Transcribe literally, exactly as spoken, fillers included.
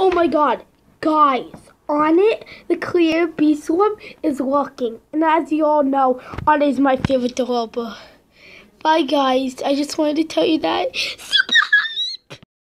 Oh my god, guys, Onett, the clear beast one, is working. And as you all know, Onett is my favorite developer. Bye guys, I just wanted to tell you that.